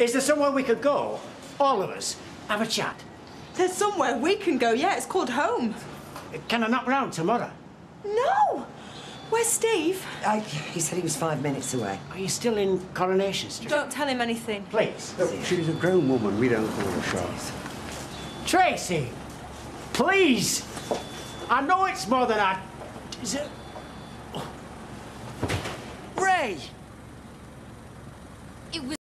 Is there somewhere we could go? All of us. Have a chat. There's somewhere we can go, yeah. It's called home. Can I knock round tomorrow? No! Where's Steve? He said he was 5 minutes away. Are you still in Coronation Street? Don't tell him anything. Please. Look, she's a grown woman. We don't call her short. Tracy! Please! I know it's more than I... Is it... Ray! It was